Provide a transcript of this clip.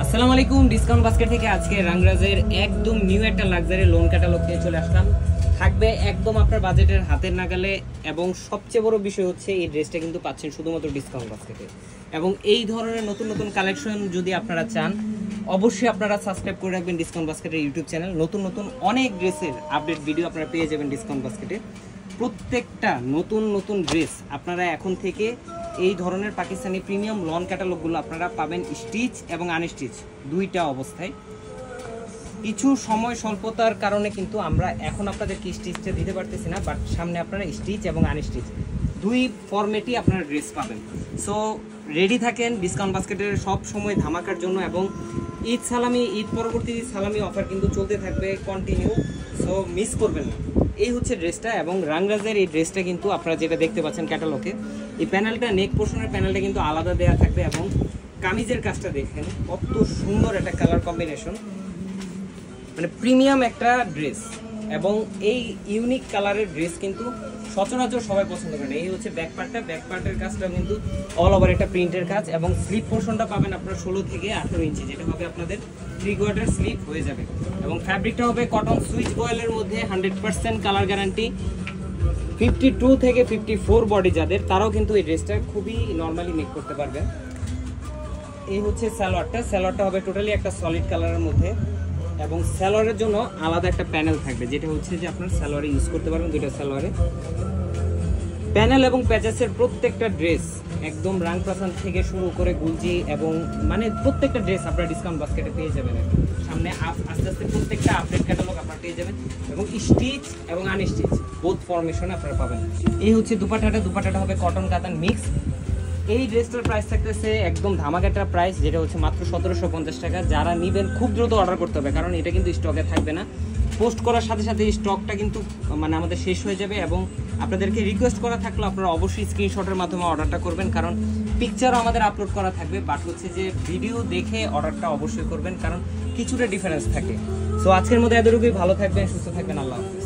আসসালামু আলাইকুম। Discount basket থেকে আজকে রাংরাজের একদম নিউ একটা লাক্সারি লোন ক্যাটালগ নিয়ে চলে আসলাম। থাকবে একদম আপনার বাজেটের হাতের নাগালে, এবং সবচেয়ে বড় বিষয় হচ্ছে এই ড্রেসটা কিন্তু পাচ্ছেন শুধুমাত্র ডিসকাউন্ট বাস্কেটে। এবং এই ধরনের নতুন নতুন কালেকশন যদি আপনারা চান, অবশ্যই আপনারা সাবস্ক্রাইব করে রাখবেন ডিসকাউন্ট বাস্কেটের ইউটিউব চ্যানেল। নতুন নতুন অনেক ড্রেসের আপডেট ভিডিও আপনারা পেয়ে যাবেন ডিসকাউন্ট বাস্কেটে। প্রত্যেকটা নতুন নতুন ড্রেস আপনারা এখন থেকে এই ধরনের পাকিস্তানি প্রিমিয়াম লন ক্যাটালগুলো আপনারা পাবেন স্টিচ এবং আনস্টিচ দুইটা অবস্থায়। কিছু সময় স্বল্পতার কারণে কিন্তু আমরা এখন আপনাদেরকে স্টিচটা দিতে পারতেছি না, বাট সামনে আপনারা স্টিচ এবং আনস্টিচ দুই ফরম্যাটই আপনারা ড্রেস পাবেন। সো রেডি থাকেন ডিসকাউন্ট বাস্কেটের সব সময় ধামাকার জন্য। এবং ঈদ সালামি, ঈদ পরবর্তী সালামি অফার কিন্তু চলতে থাকবে কন্টিনিউ, সো মিস করবেন না। এই হচ্ছে ড্রেসটা, এবং রাংরাজের এই ড্রেসটা কিন্তু আপনারা যেটা দেখতে পাচ্ছেন ক্যাটালগে, এই প্যানেলটা নেক পোর্শনের প্যানেলটা কিন্তু আলাদা দেওয়া থাকবে। এবং কামিজের কাজটা দেখেন কত সুন্দর একটা কালার কম্বিনেশন, মানে প্রিমিয়াম একটা ড্রেস। এবং এই ইউনিক কালারের ড্রেস কিন্তু সচরাচর সবাই পছন্দ করে না। এই হচ্ছে ব্যাক পার্টটা, ব্যাক পার্টের কাজটা কিন্তু অল ওভার একটা প্রিন্টের কাজ, এবং স্লিপ পোর্শনটা পাবেন আপনার 16 থেকে 18 ইঞ্চি, যেটা হবে আপনাদের 3 কোয়ার্টার স্লিপ হয়ে যাবে। এবং ফ্যাব্রিকটা হবে কটন সুইচ বয়েলের মধ্যে, 100% কালার গ্যারান্টি। 52 থেকে 54 বডি যাদের, তারাও কিন্তু এই ড্রেসটা খুবই নর্মালি মেক করতে পারবেন। এই হচ্ছে সালোয়ারটা, সালোয়ারটা হবে টোটালি একটা সলিড কালারের মধ্যে, এবং সালোয়ারের জন্য আলাদা একটা প্যানেল থাকবে, যেটা হচ্ছে যে আপনার সালোয়ারে ইউজ করতে পারবেন। দুইটা সালোয়ারে প্যানেল এবং প্যাচেসের প্রত্যেকটা ড্রেস একদম রাংপ্রাসান থেকে শুরু করে গুলজি, এবং মানে প্রত্যেকটা ড্রেস আপনারা ডিসকাউন্ট বাস্কেটে পেয়ে যাবেন। সামনে আস্তে আস্তে প্রত্যেকটা আপডেট ক্যাটালগ আপনারা পেয়ে যাবেন, এবং স্টিচ এবং আনস্টিচ বোথ ফরমেশনে আপনারা পাবেন। এই হচ্ছে দুপাট্টাটা, দুপাট্টাটা হবে কটন কাতান মিক্স। এই ড্রেসটার প্রাইস থাকতেছে একদম ধামাকাটা প্রাইস, যেটা হচ্ছে মাত্র 1750 টাকা। যারা নেবেন খুব দ্রুত অর্ডার করতে হবে, কারণ এটা কিন্তু স্টকে থাকবে না। পোস্ট করার সাথে সাথে এই স্টকটা কিন্তু মানে আমাদের শেষ হয়ে যাবে। এবং আপনাদেরকে রিকোয়েস্ট করা থাকলে আপনারা অবশ্যই স্ক্রিনশটের মাধ্যমে অর্ডারটা করবেন, কারণ পিকচারও আমাদের আপলোড করা থাকবে, বাট হচ্ছে যে ভিডিও দেখে অর্ডারটা অবশ্যই করবেন, কারণ কিছুটা ডিফারেন্স থাকে। সো আজকের মধ্যে এতটুকুই, ভালো থাকবেন, সুস্থ থাকবেন, আল্লাহ হাফেজ।